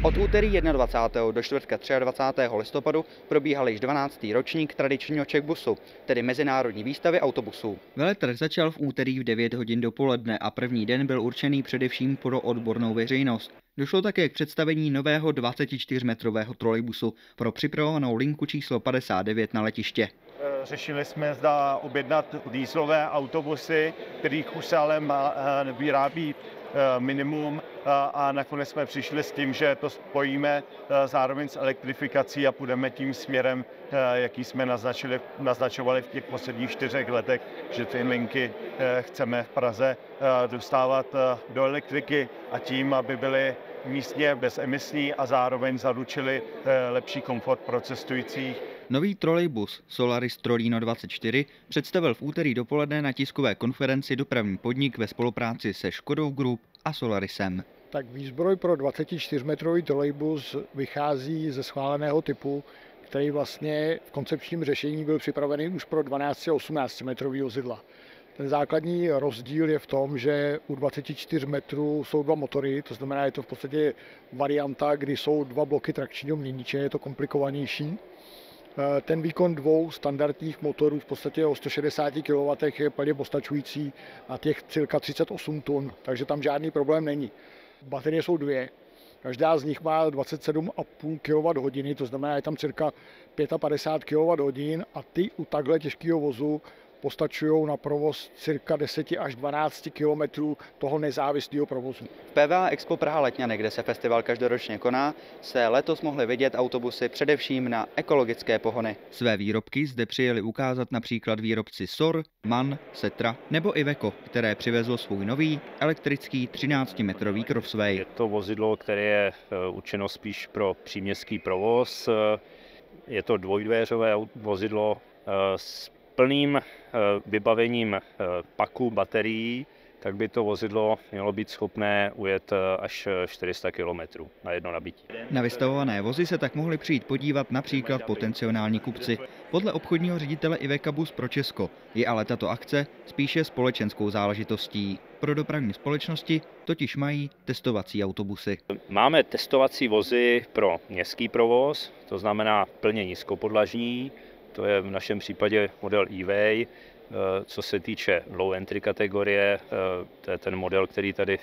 Od úterý 21. do čtvrtka 23. listopadu probíhal již 12. ročník tradičního Czechbusu, tedy mezinárodní výstavy autobusů. Veletrh začal v úterý v 9 hodin dopoledne a první den byl určený především pro odbornou veřejnost. Došlo také k představení nového 24-metrového trolejbusu pro připravovanou linku číslo 59 na letiště. Řešili jsme, zda objednat dieselové autobusy, kterých už se ale vyrábí minimum, a nakonec jsme přišli s tím, že to spojíme zároveň s elektrifikací a půjdeme tím směrem, jaký jsme naznačovali v těch posledních 4 letech, že ty linky chceme v Praze dostávat do elektriky a tím, aby byly místně bezemisní a zároveň zaručili lepší komfort pro cestující. Nový trolejbus Solaris Trolino 24 představil v úterý dopoledne na tiskové konferenci dopravní podnik ve spolupráci se Škodou Group a Solarisem. Tak výzbroj pro 24-metrový trolejbus vychází ze schváleného typu, který vlastně v koncepčním řešení byl připravený už pro 12 a 18 metrový vozidla. Ten základní rozdíl je v tom, že u 24 metrů jsou 2 motory, to znamená, je to v podstatě varianta, kdy jsou 2 bloky trakčního měniče, je to komplikovanější. Ten výkon 2 standardních motorů v podstatě o 160 kW je plně postačující a těch cirka 38 tun, takže tam žádný problém není. Baterie jsou 2, každá z nich má 27,5 kWh, to znamená, je tam cirka 55 kWh a ty u takhle těžkého vozu postačují na provoz cirka 10 až 12 km toho nezávislého provozu. V PVA Expo Praha Letňany, kde se festival každoročně koná, se letos mohly vidět autobusy především na ekologické pohony. Své výrobky zde přijeli ukázat například výrobci SOR, MAN, Setra nebo Iveco, které přivezlo svůj nový elektrický 13-metrový Crossway. Je to vozidlo, které je určeno spíš pro příměstský provoz. Je to dvojdvéřové vozidlo s plným vybavením paku baterií, tak by to vozidlo mělo být schopné ujet až 400 km na jedno nabití. Na vystavované vozy se tak mohli přijít podívat například potenciální kupci. Podle obchodního ředitele Iveca Bus pro Česko je ale tato akce spíše společenskou záležitostí. Pro dopravní společnosti totiž mají testovací autobusy. Máme testovací vozy pro městský provoz, to znamená plně nízkopodlažní. To je v našem případě model E-Way. Co se týče low entry kategorie, to je ten model, který tady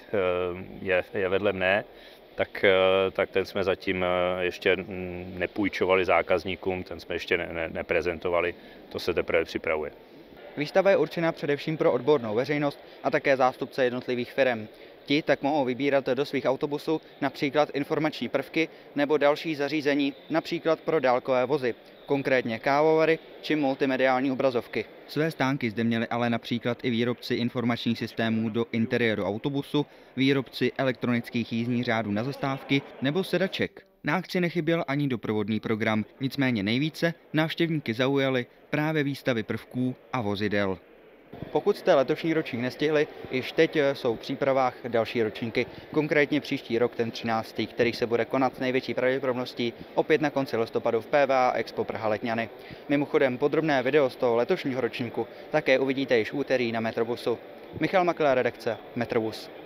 je vedle mne, tak ten jsme zatím ještě nepůjčovali zákazníkům, ten jsme ještě neprezentovali, to se teprve připravuje. Výstava je určena především pro odbornou veřejnost a také zástupce jednotlivých firem. Ti tak mohou vybírat do svých autobusů například informační prvky nebo další zařízení, například pro dálkové vozy, konkrétně kávovary či multimediální obrazovky. Své stánky zde měli ale například i výrobci informačních systémů do interiéru autobusu, výrobci elektronických jízdních řádů na zastávky nebo sedaček. Na akci nechyběl ani doprovodný program, nicméně nejvíce návštěvníky zaujaly právě výstavy prvků a vozidel. Pokud jste letošní ročník nestihli, již teď jsou v přípravách další ročníky, konkrétně příští rok ten 13., který se bude konat s největší pravděpodobností opět na konci listopadu v PVA Expo Praha Letňany. Mimochodem podrobné video z toho letošního ročníku také uvidíte již v úterý na Metrobusu. Michal Makler, redakce Metrobus.